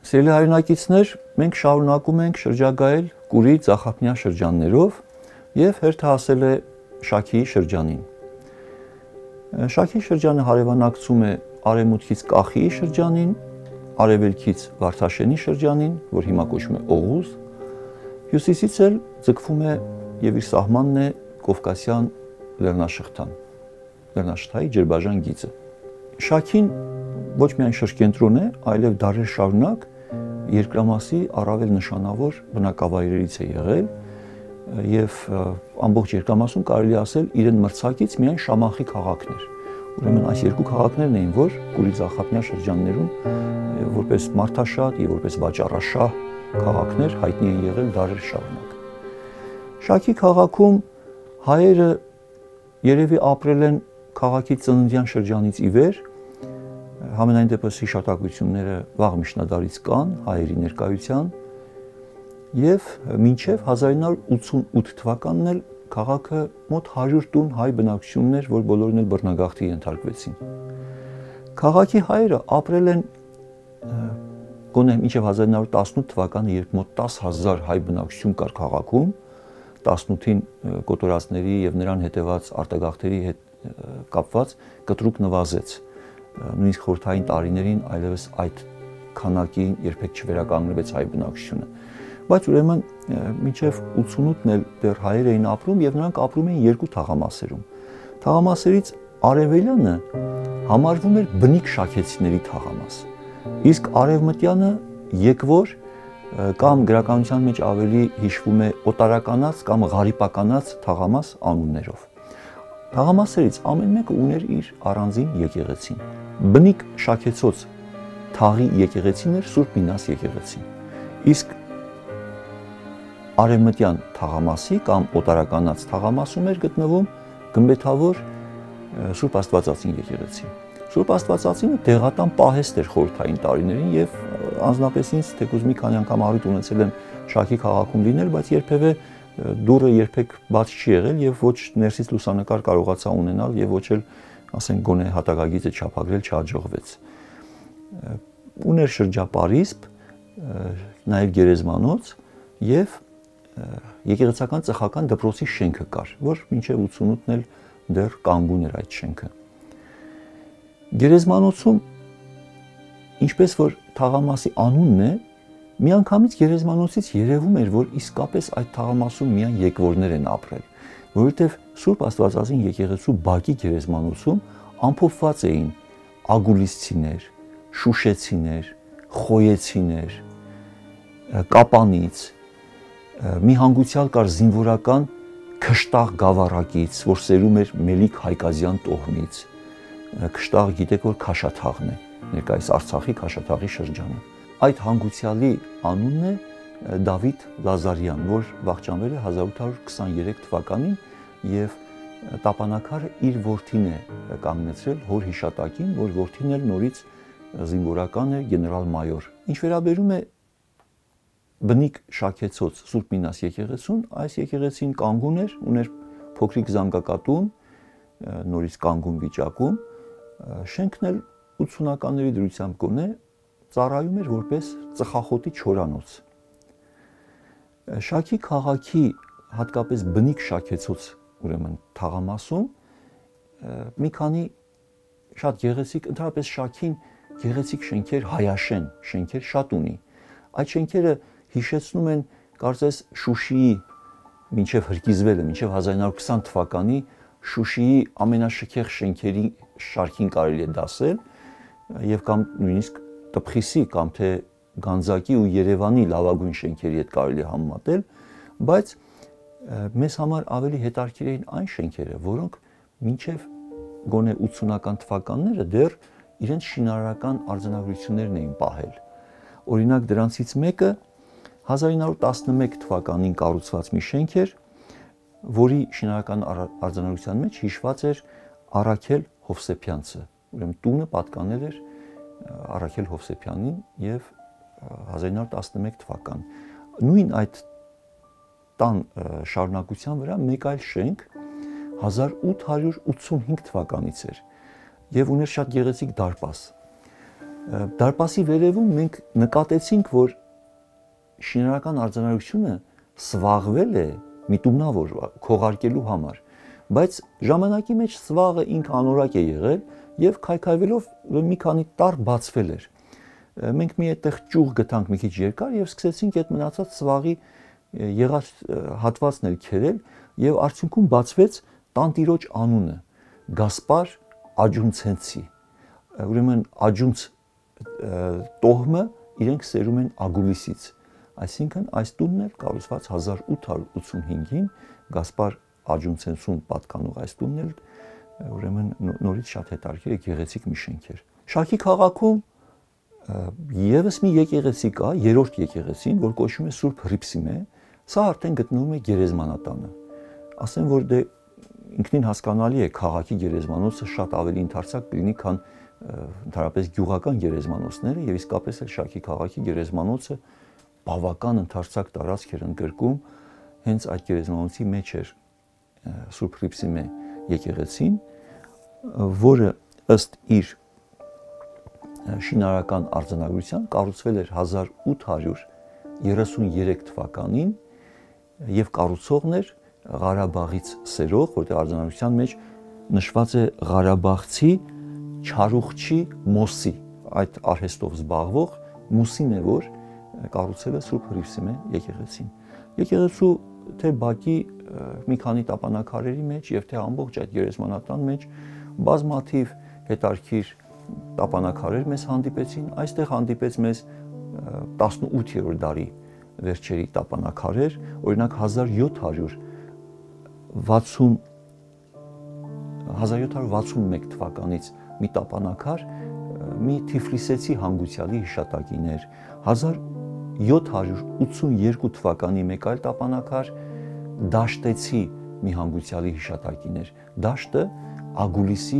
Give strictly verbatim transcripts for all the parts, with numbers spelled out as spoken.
Սիրելի հայրենակիցներ, մենք շարունակում ենք շրջագայել Կուրի ծախապնյա շրջաններով եւ հերթը հասել է Շաքիի շրջանին։ Շաքիի շրջանը հարևանակցում է արևմուտքից Կախիի շրջանին, արևելքից Վարդաշենի շրջանին, որ հիմա կոչվում է Օղուզ, հյուսիսից էլ ձգվում է եւ իր սահմանն է Կովկասյան լեռնաշղթան, լեռնաշղթայի Ջրբաժան գիծը։ Շաքին ոչ միայն շրջենտրոն է, այլև դարեր շարունակ երկրամասի առավել նշանավոր բնակավայրերից է եղել եւ ամբողջ երկրամասում կարելի ասել իրեն մրցակից միայն Շամախի քաղաքն էր։ Ուրեմն այս երկու քաղաքներն էին, որ Կուրի ծախապնյա շրջաններում որպես մարդաշատ եւ որպես վաճառաշահ քաղաքներ հայտնի են եղել դարեր շարունակ։ Շաքի քաղաքում հայերը երևի ապրել են քաղաքի ծննդյան շրջանից ի վեր, համենայն դեպս հիշատակությունները վաղ միջնադարից կան հայերի ներկայության եւ մինչեւ հազար ինը հարյուր ութսունութ թվականն էլ քաղաքը մոտ հարյուր տուն հայ բնակչություններ, որ բոլորն էլ բռնագաղթի ենթարկվեցին։ Քաղաքի հայերը ապրել են գոնե մինչեւ հազար ինը հարյուր տասնութ թվականը, երբ մոտ տասը հազար հայ բնակչություն կար քաղաքում, տասնութին կոտորածների եւ նրան հետեւած արտագաղթերի հետ կապված կտրուկ նվազեց։ Նույնիսկ խորհրդային տարիներին այլևս այդ քանակին երբեք չվերականգնվեց հայ բնակչությունը։ Բայց ուրեմն մինչև ութսունութն էլ դեռ հայեր էին ապրում եւ նրանք ապրում էին երկու թաղամասերում։ Թաղամասերից արևելյանը համարվում էր բնիկ շաքեցիների թաղամաս, իսկ արևմտյանը եկվոր կամ գրականության մեջ ավելի հիշվում է օտարականաց կամ ղարիպականաց թաղամաս անուններով։ Թաղամասերից ամեն մեկը ուներ իր առանձին եկեղեցին։ Բնիկ շաքեցոց թաղի եկեղեցին էր Սուրբ Մինաս եկեղեցին։ Իսկ արևմտյան թաղամասի կամ օտարականաց թաղամասում էր գտնվում գմբեթավոր Սուրբ Աստվածածին եկեղեցին։ Սուրբ Աստվածածինը դեղատան պահեստ էր խորհրդային տարիներին եւ անձնապես ինձ թեկուզ մի քանի անգամ առիթ ունեցել եմ Շաքի քաղաքում լինել, բայց երբևէ դուռը երբեք բաց չի եղել եւ ոչ ներսից լուսանկար կարողացա ունենալ եւ ոչ էլ ասենք գոնե հատակագիծը չափագրել չհաջողվեց։ Ուներ շրջապարիսպ, նաեւ գերեզմանոց եւ եկեղեցական ծխական դպրոցի շենքը կար, որ մինչեւ ութսունութն էլ դեռ կանգուն էր այդ շենքը։ Գերեզմանոցում ինչպես որ թաղամասի անունն է, միանգամից գերեզմանոցից երևում էր, որ իսկապես այդ թաղամասում միայն եկվորներ են ապրել, որովհետև Սուրբ Աստվածածին եկեղեցու բակի գերեզմանոցում ամփոփված էին ագուլիսցիներ, շուշեցիներ, խոյեցիներ, կապանից, մի հանգուցյալ կար զինվորական քշտաղ գավառակից, որ սերում էր Մելիք Հայկազյան տոհմից։ Քշտաղ գիտեք որ Քաշաթաղն է, ներկայիս Արցախի Քաշաթաղի շրջանը։ Այդ հանգուցյալի անունն է Դավիթ Լազարյան, որ վախճանվել է հազար ութ հարյուր քսաներեք թվականին եւ տապանակարը իր որդին է կանգնեցրել հոր հիշատակին, որ որդին էլ նորից զինվորական է, գեներալ-մայոր։ Ինչ վերաբերում է բնիկ շաքեցոց Սուրբ Մինաս եկեղեցուն, այս եկեղեցին կանգուն էր, ուներ փոքրիկ զանգակատուն, նորից կանգուն վիճակում, շենքն էլ ութսունականների դրությամբ գոնե ծառայում էր որպես ծխախոտի չորանոց։ Շաքի քաղաքի հատկապես բնիկ շաքեցոց ուրեմն թաղամասում մի քանի շատ գեղեցիկ, ընդհանրապես Շաքին գեղեցիկ շենքեր, հայաշեն շենքեր շատ ունի։ Այդ շենքերը հիշեցնում են կարծես Շուշիի մինչև հրկիզվելը, մինչև հազար ինը հարյուր քսան թվականի Շուշիի ամենաշքեղ շենքերի շարքին կարելի է դասել եւ կամ նույնիսկ Տփխիսի կամ թե Գանձակի ու Երևանի լավագույն շենքերի հետ կարելի է համեմատել, բայց մեզ համար ավելի հետաքրքիր էին այն շենքերը, որոնք մինչև գոնե ութսունական թվականները դեռ իրենց շինարարական արձանագրություններն էին պահել։ Օրինակ դրանցից մեկը հազար ինը հարյուր տասնմեկ թվականին կառուցված մի շենք էր, որի շինարարական արձանագրության մեջ հիշված էր Արաքել Հովսեփյանցը։ Ուրեմն տունը պատկանել էր Արաքել Հովսեփյանին եւ հազար ինը հարյուր տասնմեկ թվական։ Նույն այդ տան շարունակության վրա մեկ այլ շենք հազար ութ հարյուր ութսունհինգ թվականից էր եւ ուներ շատ գեղեցիկ դարպաս։ Դարպասի վերևում մենք նկատեցինք, որ շինարարական արձանագրությունը սվաղվել է միտումնավոր քողարկելու համար, բայց ժամանակի մեջ սվաղը ինքը անորակ է եղել եւ քայքայվելով մի քանի տար բացվել էր։ Մենք մի այդտեղ ճյուղ գտանք մի քիչ երկար եւ սկսեցինք այդ մնացած սվաղի եղած հատվածն էլ քերել եւ արդյունքում բացվեց տանտիրոջ անունը՝ Գասպար Աջունցենցի։ Ուրեմն Աջունց տոհմը իրենք սերում են Ագուլիսից, այսինքն այս տունն էլ կառուցված հազար ութ հարյուր ութսունհինգին Գասպար Աջունցենցուն պատկանող այս տունն էլ ուրեմն նորից շատ հետաքրքիր գեղեցիկ մի շենք էր։ Շաքի քաղաքում եւս մի եկեղեցի կա, երրորդ եկեղեցին, որ կոչվում է Սուրբ Հռիփսիմե, սա արդեն գտնվում է գերեզմանատանը։ Ասեմ, որ դե ինքնին հասկանալի է, քաղաքի գերեզմանոցը շատ ավելի ընդարձակ կլինի, քան ընդհանրապես գյուղական գերեզմանոցները, եւ իսկապես էլ Շաքի քաղաքի գերեզմանոցը բավական ընդարձակ տարածք էր ընդգրկում, հենց այդ գերեզմանոցի մեջ էր Սուրբ Հռիփսիմե եկեղեցին, որը ըստ իր շինարարական արձանագրության կառուցվել էր հազար ութ հարյուր երեսուներեք թվականին եւ կառուցողն էր Ղարաբաղից սերող, որտեղ արձանագրության մեջ նշված է Ղարաբաղցի Չարուխչի Մոսի, այդ արհեստով զբաղվող Մուսին է, որ կառուցել է Սուրբ Հռիփսիմե եկեղեցին։ Եկեղեցու թե բակի մի քանի տապանակարերի մեջ եւ թե ամբողջ այդ գերեզմանատան մեջ բազմաթիվ հետարքիր տապանակարեր մեզ հանդիպեցին, այստեղ հանդիպեց մեզ տասնութերորդ դարի վերջերի տապանակարեր, օրինակ հազար յոթ հարյուր վաթսունմեկ թվականից մի տապանակար մի Թիֆլիսեցի հանգուցյալի հիշատակին էր, հազար յոթ հարյուր ութսունյերկու թվականի մեկ այլ տապանակար Դաշտեցի մի հանգուցյալի հիշատակին էր։ Դաշտը Ագուլիսի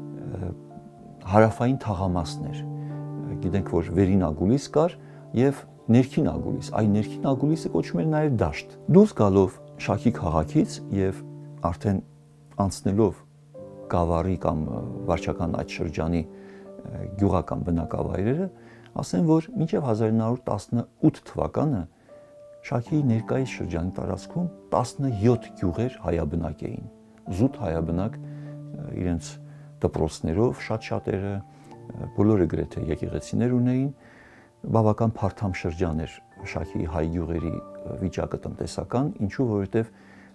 հարավային թաղամասն էր։ Գիտենք, որ վերին Ագուլիս կար եւ ներքին Ագուլիս, այ ներքին Ագուլիսը կոչվում էր նաեւ Դաշտ։ Դուրս գալով Շաքի քաղաքից եւ արդեն անցնելով Գավառի կամ վարչական այդ շրջանի գյուղական բնակավայրերը, ասեմ, որ մինչև հազար ինը հարյուր տասնութ թվականը Շաքիի ներկայիս շրջանի տարածքում տասնյոթ գյուղեր հայաբնակ էին։ Զուտ հայաբնակ իրենց դպրոցներով, շատ շատերը, բոլորը գրեթե եկեղեցիներ ունեին, բավական փարթամ շրջան էր Շաքիի հայ գյուղերի վիճակը տնտեսական, ինչու որովհետև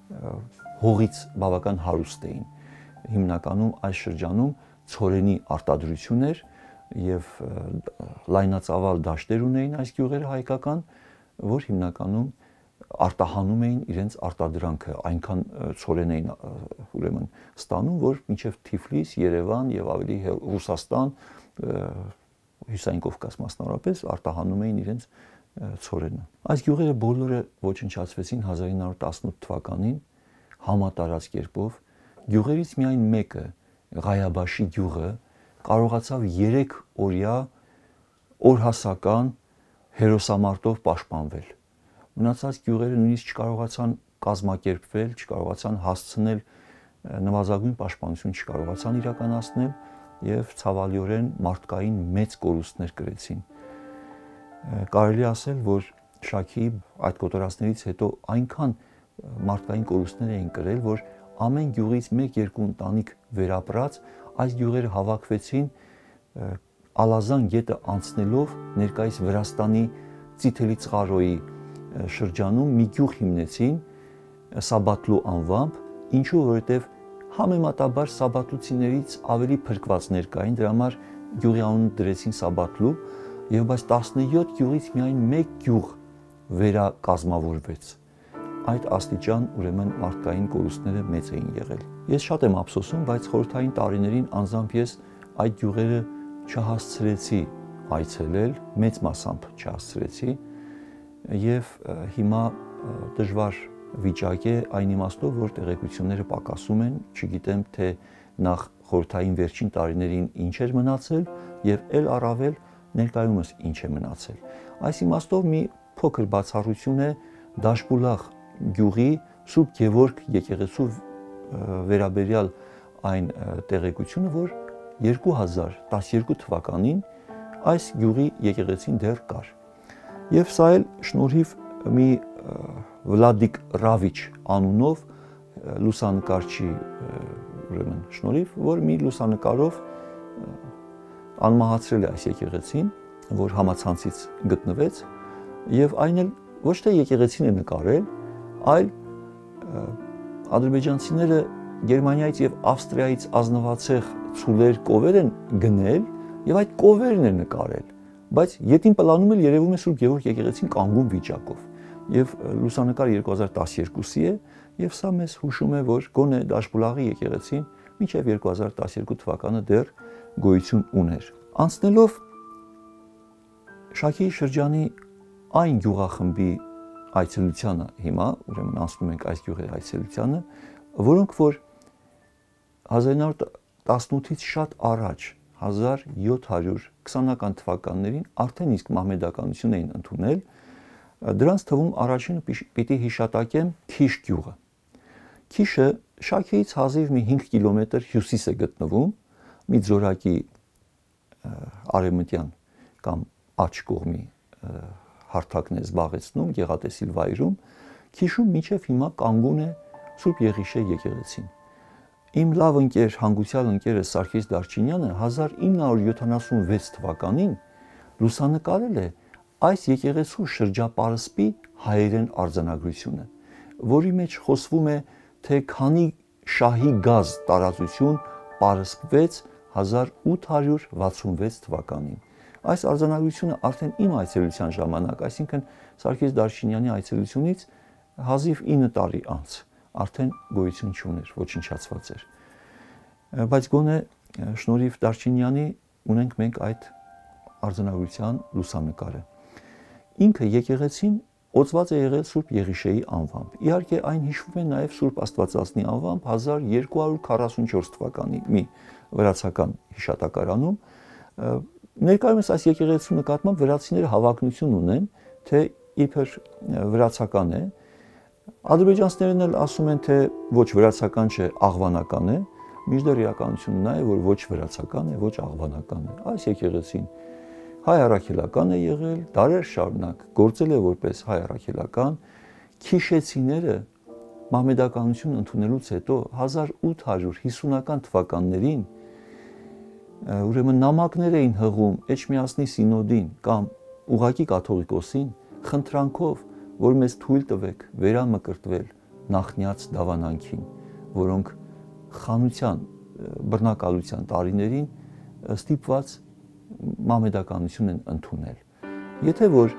հողից բավական հարուստ էին։ Հիմնականում այս շրջանում ցորենի արտադրություն էր եւ լայնածավալ դաշտեր ունեին այս գյուղերը հայկական, որ հիմնականում արտահանում էին իրենց արտադրանքը, այնքան ցորեն էին ուրեմն ստանում, որ մինչև Թիֆլիս, Երևան եւ ավելի Ռուսաստան, Հյուսային Կովկաս մասնավորապես արտահանում էին իրենց ցորենը։ Այս գյուղերը բոլորը ոչնչացվեցին հազար ինը հարյուր տասնութ թվականին համատարած կերպով։ Գյուղերից միայն մեկը, Ղայաբաշի գյուղը, կարողացավ երեք օրյա օրհասական հերոսամարտով պաշտպանվել։ Մնացած գյուղերը նույնիսկ չկարողացան կազմակերպվել, չկարողացան հասցնել նվազագույն պաշտպանություն չկարողացան իրականացնել եւ ցավալիորեն մարդկային մեծ կորուստներ կրեցին։ Կարելի ասել, որ Շաքիի այդ կոտորածներից հետո այնքան մարդկային կորուստներ էին կրել, որ ամեն գյուղից մեկ-երկու ընտանիք վերապրած այս գյուղերը հավաքվեցին Ալազան գետը անցնելով ներկայիս Վրաստանի Ծիթելի Ծղարոյի շրջանում մի գյուղ հիմնեցին Սաբատլու անվամբ, ինչու որովհետև համեմատաբար սաբատլուցիներից ավելի փրկվածներ կային, դրա համար գյուղի անունը դրեցին Սաբատլու, եւ բայց տասնյոթ գյուղից միայն մեկ գյուղ վերակազմավորվեց։ Այդ աստիճան ուրեմն մարդկային կորուստները մեծ էին եղել։ Ես շատ եմ ափսոսում, բայց խորհրդային տարիներին անձամբ ես այդ գյուղերը չհասցրեցի այցելել, մեծ մասամբ չհասցրեցի եւ հիմա դժվար վիճակ է այն իմաստով, որ տեղեկությունները պակասում են, չգիտեմ թե նախ խորհրդային վերջին տարիներին ինչ էր մնացել եւ ել առավել ներկայումս ինչ է մնացել։ Այս իմաստով մի փոքր բացառություն է Դաշբուլաղ գյուղի Սուրբ Գևորգ եկեղեցու վերաբերյալ այն տեղեկությունը, որ երկու հազար տասներկու թվականին այս գյուղի եկեղեցին դեռ կար։ Եվ սա էլ շնորհիվ մի Վլադիկ Ռավիչ անունով լուսանկարչի ուրեմն շնորհիվ, որ մի լուսանկարով անմահացրել է այս եկեղեցին, որ համացանցից գտնվեց, եւ այն էլ ոչ թե եկեղեցին է նկարել, այլ ադրբեջանցիները Գերմանիայից եւ Ավստրիայից ազնվացող ցուլեր կովեր են գնել եւ այդ կովերն է նկարել, բայց ետին պլանում էլ երևում է Սուրբ Գևորգ եկեղեցին կանգուն վիճակով եւ լուսանկարը երկու հազար տասներկուսի է եւ սա մեզ հուշում է, որ գոնե Դաշբուլաղի եկեղեցին մինչեւ երկու հազար տասներկու թվականը դեռ գոյություն ուներ։ Անցնելով Շաքիի շրջանի այն գյուղախմբի այցելությանը հիմա, ուրեմն անցնում ենք այս գյուղի այցելությանը, որոնք որ հազար ինը հարյուր տասնութից շատ առաջ հազար յոթ հարյուր քսանական թվականներին արդեն իսկ մահմեդականություն էին ընդունել, դրանց թվում առաջինը պիտի հիշատակեմ Քիշ գյուղը։ Քիշը Շաքիից հազիվ մի հինգ կիլոմետր հյուսիս է գտնվում, մի ձորակի արևմտյան կամ աջ կողմի հարթակն է զբաղեցնում գեղատեսիլ վայրում, Քիշում մինչև հիմա կանգուն է Սուրբ Եղիշե եկեղեցին։ Իմ լավ ընկեր, հանգուցյալ ընկերս Սարգիս Դարչինյանը հազար ինը հարյուր յոթանասունվեց թվականին լուսանկարել է այս եկեղեցու շրջապարսպի հայերեն արձանագրությունը, որի մեջ խոսվում է, թե քանի շահի գազ տարածություն պարսպվեց հազար ութ հարյուր վաթսունվեց թվականին։ Այս արձանագրությունը արդեն իմ այցելության ժամանակ, այսինքն Սարգիս Դարչինյանի այցելությունից հազիվ ինը տարի անց արդեն գոյություն չուներ, ոչնչացված էր։ Բայց գոնե շնորհիվ Դարչինյանի ունենք մենք այդ արձանագրության լուսանկարը։ Ինքը եկեղեցին օծված է եղել Սուրբ Եղիշեի անվամբ։ Իհարկե այն հիշվում է նաև Սուրբ Աստվածածնի անվամբ հազար երկու հարյուր քառասունչորս թվականի մի վրացական հիշատակարանում։ Ներկայումս այս եկեղեցու նկատմամբ վրացիները հավակնություն ունեն, թե իբր վրացական է։ Ադրբեջանցիներն էլ ասում են, թե ոչ վրացական չէ, աղվանական է, մինչդեռ իրականությունը նա է, որ ոչ վրացական է, ոչ աղվանական է։ Այս եկեղեցին հայ առաքելական է եղել, դարեր շարունակ գործել է որպես հայ առաքելական։ Քիշեցիները մահմեդականություն ընդունելուց հետո հազար ութ հարյուր հիսունական թվականներին ուրեմն նամակներ էին հղում Էջմիածնի սինոդին կամ ուղղակի կաթողիկոսին խնդրանքով, որ մեզ թույլ տվեք վերամկրտվել նախնյաց դավանանքին, որոնք խանության, բռնակալության տարիներին ստիպված մահմեդականություն են ընդունել։ Եթե որ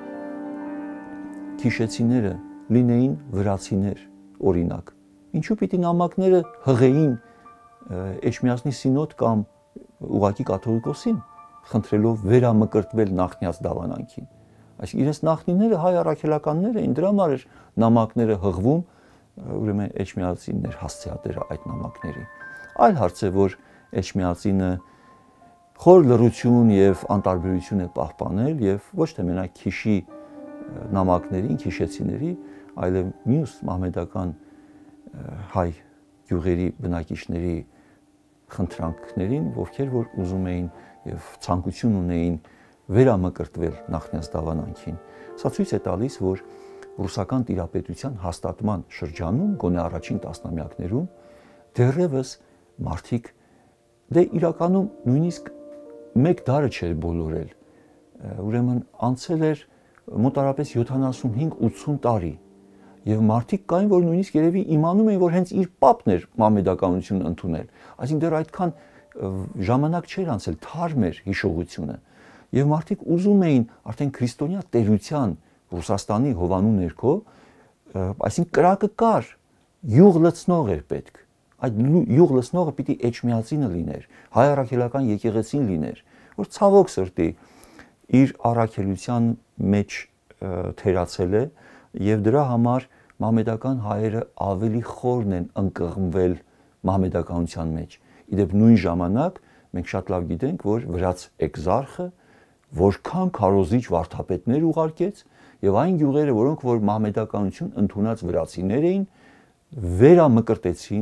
քիշեցիները լինեին վրացիներ, օրինակ, ինչու պիտի նամակները հղեին Էջմիածնի սինոդ կամ ուղղակի կաթողիկոսին, խնդրելով վերամկրտվել նախնյաց դավանանքին։ Այսինքն իրենց նախնիները հայ առաքելականներ էին, դրա համար էր նամակները հղվում, ուրեմն Էջմիածիններ հասցեատերը այդ նամակների։ Այլ հարց է, որ Էջմիածինը խոր լռություն եւ անտարբերություն է պահպանել եւ ոչ թե մենակ Քիշի նամակներին, քիշեցիների, այլև մյուս մահմեդական հայ գյուղերի բնակիչների խնդրանքներին, ովքեր որ ուզում էին եւ ցանկություն ունեին վերամկրտվել նախնյաց դավանանքին։ Սա ցույց է տալիս, որ ռուսական տիրապետության հաստատման շրջանում, գոնե առաջին տասնամյակներում, դեռևս մարդիկ դե իրականում նույնիսկ մեկ դարը չէր բոլորել, ուրեմն անցել էր մոտարապես յոթանասունհինգ ութսուն տարի եւ մարդիկ կային, որ նույնիսկ երևի իմանում էին, որ հենց իր պապն էր մահմեդականություն ընդունել, այսինքն դեռ այդքան ժամանակ չէր անցել, թարմ էր հիշողությունը եւ մարդիկ ուզում էին արդեն քրիստոնյա տերության Ռուսաստանի հովանու ներքո, այսինքն կրակը կար, յուղ լցնող էր պետք։ Այդ յուղ լցնողը պիտի Էջմիածինը լիներ, հայ առաքելական եկեղեցին լիներ, որ ցավոք սրտի իր առաքելության մեջ թերացել է եւ դրա համար մահմեդական հայերը ավելի խորն են ընկղմվել մահմեդականության մեջ։ Իդեպ նույն ժամանակ մենք շատ լավ գիտենք, որ վրաց էկզարխը որքան քարոզիչ վարդապետներ ուղարկեց եւ այն գյուղերը, որոնք որ մահմեդականություն ընդունած վրացիներ էին, վերամկրտեցին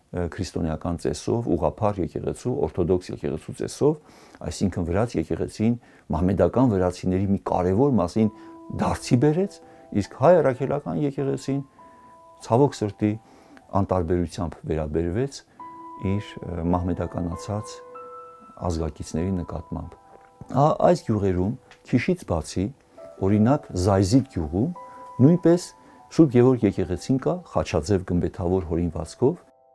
քրիստոնեական ծեսով, ուղղափառ եկեղեցու, օրթոդոքս եկեղեցու ծեսով, այսինքն վրաց եկեղեցին մահմեդական վրացիների մի կարևոր մասին դարձի բերեց, իսկ հայ առաքելական եկեղեցին ցավոք սրտի անտարբերությամբ վերաբերվեց իր մահմեդականացած ազգակիցների նկատմամբ։ Այս գյուղերում Քիշից բացի, օրինակ Զայզիդ գյուղում նույնպես Սուրբ Գևորգ եկեղեցին կա խաչաձև գմբեթավոր հորինվածքով։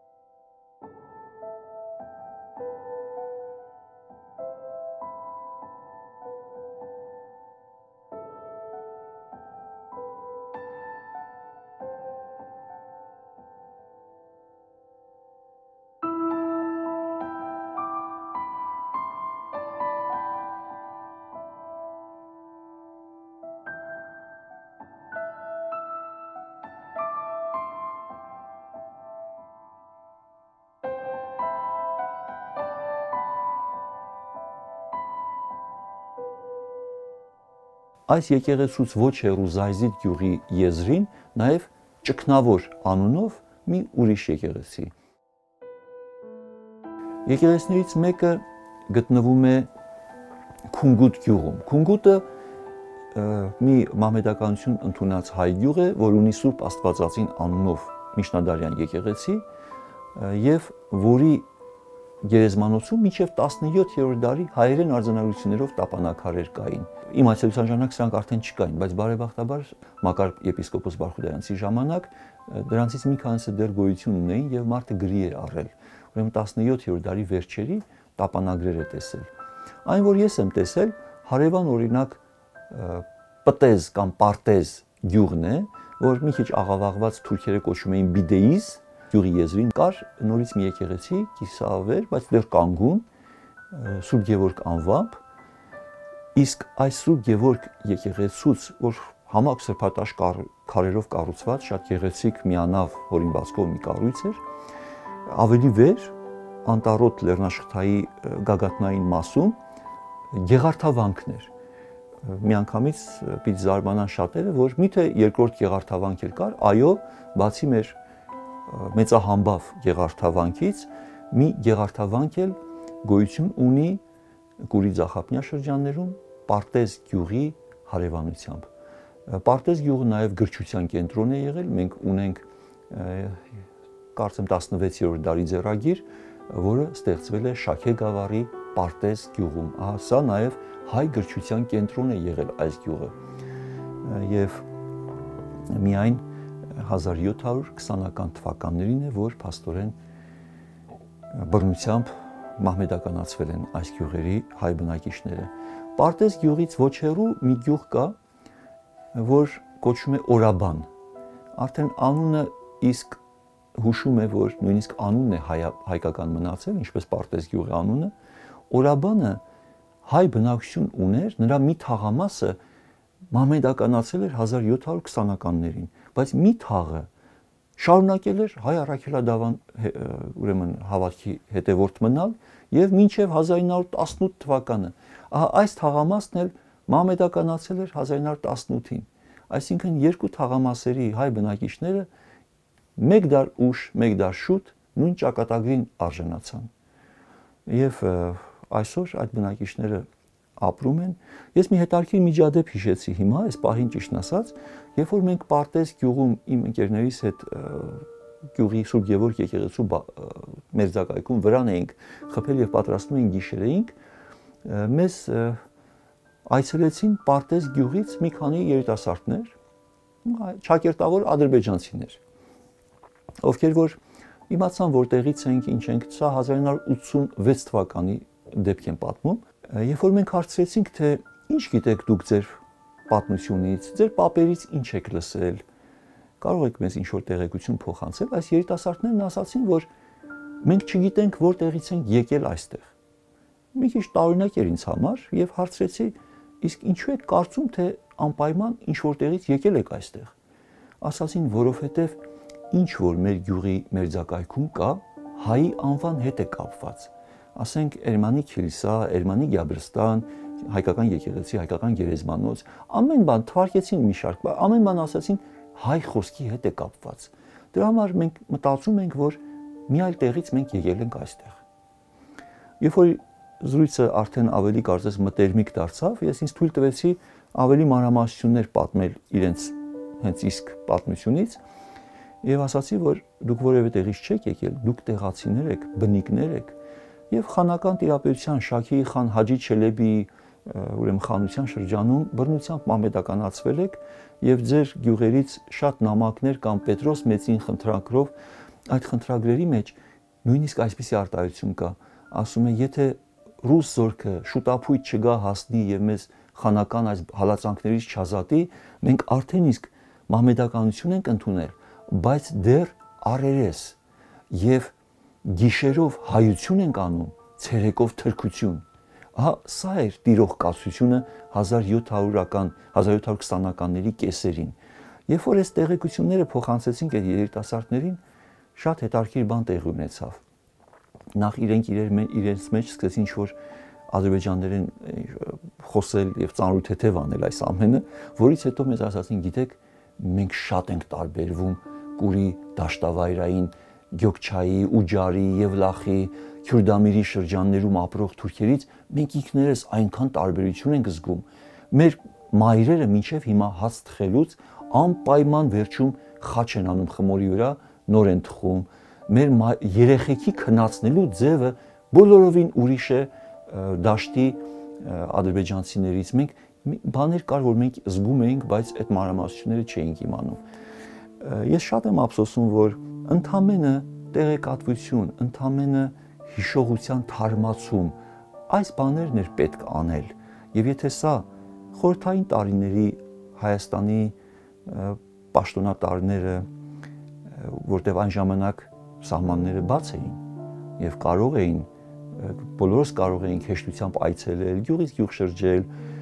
Այս եկեղեցուց ոչ հեռու Զայզիդ գյուղի եզրին նաև Ճգնավոր անունով մի ուրիշ եկեղեցի։ Եկեղեցիներից մեկը գտնվում է Քունգուտ գյուղում։ Քունգուտը մի մահմեդականություն ընդունած հայ գյուղ է, որ ունի Սուրբ Աստվածածին անունով միջնադարյան եկեղեցի եւ որի գերեզմանոցում մինչև տասնյոթերորդ դարի հայերեն արձանագրություններով տապանակարեր կային։ Իմ այցելության ժամանակ սրանք արդեն չկային, բայց բարեբախտաբար Մակար եպիսկոպոս Բարխուդայանցի ժամանակ դրանցից մի քանիսը դեռ գոյություն ունեին եւ մարդը գրի էր առել։ Ուրեմն տասնյոթերորդ դարի վերջերի տապանագրեր է տեսել։ Այն, որ ես եմ տեսել, հարևան օրինակ Պտեզ կամ Պարտեզ գյուղն է, որ մի քիչ աղավաղված թուրքերը կոչում էին Բիդեիզ, գյուղի եզրին կար նորից մի եկեղեցի, կիսավեր, բայց դեռ կանգուն, Սուրբ Գևորգ անվամբ, իսկ այս Սուրբ Գևորգ եկեղեցուց, որ համակ սրբատաշ քարերով կառուցված, շատ գեղեցիկ միանավ հորինվածքով մի կառույց էր, ավելի վեր, Անտառոտ լեռնաշղթայի գագաթնային մասում գեղարդավանքն էր։ Միանգամից պիտի զարմանան շատերը, որ միթե երկրորդ գեղարդավանք էլ կար, այո, բացի մեր մեծահամբավ գեղարդավանքից մի գեղարդավանք էլ գոյություն ունի Կուրի Ձախապնյա շրջաններում Պարտեզ գյուղի հարևանությամբ։ Պարտեզ գյուղը նաև գրչության կենտրոն է եղել, մենք ունենք կարծեմ տասնվեցերորդ դարի ձեռագիր, որը ստեղծվել է Շաքե գավառի Պարտեզ գյուղում։ Ահա սա նաև հայ գրչության կենտրոն է եղել այս գյուղը։ Եվ միայն հազար յոթ հարյուր քսանական թվականներին է, որ փաստորեն բռնությամբ մահմեդականացվել են այս գյուղերի հայ բնակիչները։ Պարտեզ գյուղից ոչ հեռու մի գյուղ կա, որ կոչվում է Օրաբան։ Արդեն անունը իսկ հուշում է, որ նույնիսկ անունն է հայ, հայկական մնացել, ինչպես Պարտեզ գյուղի անունը։ Օրաբանը հայ բնակչություն ուներ, նրա մի թաղամասը մահմեդականացել էր հազար յոթ հարյուր քսանականներին, բայց մի թաղը շարունակել էր հայ առաքելադավան ուրեմն հավատքի հետևորդ մնալ եւ մինչեւ հազար ինը հարյուր տասնութ թվականը։ Ահա այս թաղամասն էլ մահմեդականացել էր հազար ինը հարյուր տասնութին։ Այսինքն երկու թաղամասերի հայ բնակիչները մեկ դար ուշ, մեկ դար շուտ նույն ճակատագրին արժանացան։ Եվ այսօր այդ բնակիչները ապրում են։ Ես մի հետարքիր միջադեպ հիշեցի հիմա, այս պահին ճիշտն ասած, երբ որ մենք Պարտեզ գյուղում իմ ընկերներիս հետ գյուղի Սուրբ Գևորգ եկեղեցու մերձակայքում վրան էինք խփել եւ պատրաստում էինք գիշերեինք, մեզ այցելեցին Պարտեզ գյուղից մի քանի երիտասարդներ, ճակերտավոր ադրբեջանցիներ, ովքեր որ իմացան որտեղից ենք, ինչ ենք, սա հազար ինը հարյուր ութսունվեց թվականի դեպք են պատմում։ Երբ որ մենք հարցրեցինք, թե ինչ գիտեք դուք ձեր պատմությունից, ձեր պապերից ինչ եք լսել, կարող եք մեզ ինչ-որ տեղեկություն փոխանցել, այս երիտասարդներն ասացին, որ մենք չգիտենք որտեղից ենք եկել այստեղ։ Մի քիչ տարօրինակ էր ինձ համար եւ հարցրեցի, իսկ ինչու եք կարծում, թե անպայման ինչ-որտեղից եկել եք այստեղ։ Ասացին, որովհետեւ ինչ որ մեր գյուղի մերձակայքում կա, հայի անվան հետ է կապված։ Ասենք Էրմանի Քիլիսա, Էրմանի Գյաբրստան, հայկական եկեղեցի, հայկական գերեզմանոց, ամեն բան թվարկեցին մի շարք, ամեն բան ասացին հայ խոսքի հետ է կապված։ Դրա համար մենք մտածում ենք, որ մի այլ տեղից մենք եկել ենք այստեղ։ Երբ որ զրույցը արդեն ավելի կարծես մտերմիկ դարձավ, ես ինձ թույլ տվեցի ավելի մանրամասնություններ պատմել իրենց հենց իսկ պատմությունից եւ ասացի, որ դուք որևէ տեղից չեք եկել, դուք տեղացիներ եք, բնիկներ եք եւ խանական տիրապետության Շաքիի խան Հաջի Չելեբիի ուրեմն խանության շրջանում բռնությամբ մամեդականացվել եք եւ ձեր գյուղերից շատ նամակներ կամ Պետրոս մեծին խնդրագրով այդ խնդրագրերի մեջ նույնիսկ այսպիսի արտահայտություն կա, ասում է, եթե ռուս զորքը շուտապույտ չգա հասնի եւ մեզ խանական այս հալածանքներից չազատի, մենք արդեն իսկ մամեդականություն ենք ընդունել, բայց դեռ առերես եւ գիշերով հայություն ենք անում, ցերեկով թրքություն։ Ահա սա էր տիրող կացությունը հազար յոթ հարյուրական, հազար յոթ հարյուր քսանականների կեսերին։ Երբ որ այս տեղեկությունները փոխանցեցինք այդ երիտասարդներին, շատ հետաքրքիր բան տեղի ունեցավ։ Նախ իրենք իրեր իրենց մեջ սկսեցին ինչ-որ ադրբեջաներեն խոսել եւ ծանրութեթև անել այս ամենը, որից հետո մեզ ասացին, գիտեք, մենք շատ ենք տարբերվում Կուրի դաշտավայրային Գյոկչայի, Ուջարի, Եվլախի, Քյուրդամիրի շրջաններում ապրող թուրքերից մենք ինքներս այնքան տարբերություն ենք զգում։ Մեր մայրերը մինչև հիմա հաց թխելուց անպայման վերջում խաչ են անում խմորի վրա, նոր են թխում։ Մեր երեխեքի քնացնելու ձևը բոլորովին ուրիշ է դաշտի ադրբեջանցիներից։ Մենք բաներ կար, որ մենք զգում էինք, բայց այդ մանրամասնությունները չէինք իմանում։ Ես շատ եմ ափսոսում, որ ընդամենը տեղեկատվություն, ընդամենը հիշողության թարմացում, այս բաներն էր պետք անել։ Եվ եթե սա խորհրդային տարիների Հայաստանի պաշտոնատարները, որտեղ այն ժամանակ սահմանները բաց էին եւ կարող էին բոլորս կարող էինք հեշտությամբ այցելել, գյուղից գյուղ շրջել,